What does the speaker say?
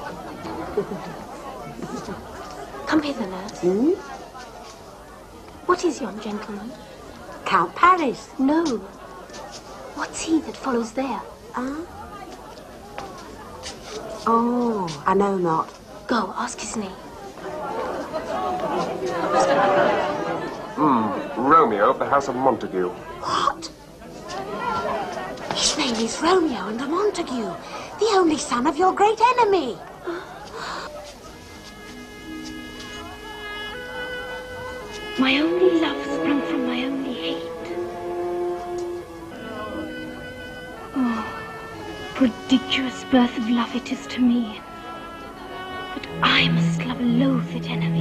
Come hither, nurse. Hmm? What is yon gentleman? Count Paris. No. What's he that follows there? Oh, I know not. Go, ask his name. Romeo of the House of Montague. What? His name is Romeo and Montague, the only son of your great enemy. My only love sprung from my only hate. Oh, prodigious birth of love it is to me. But I must love a loathed enemy.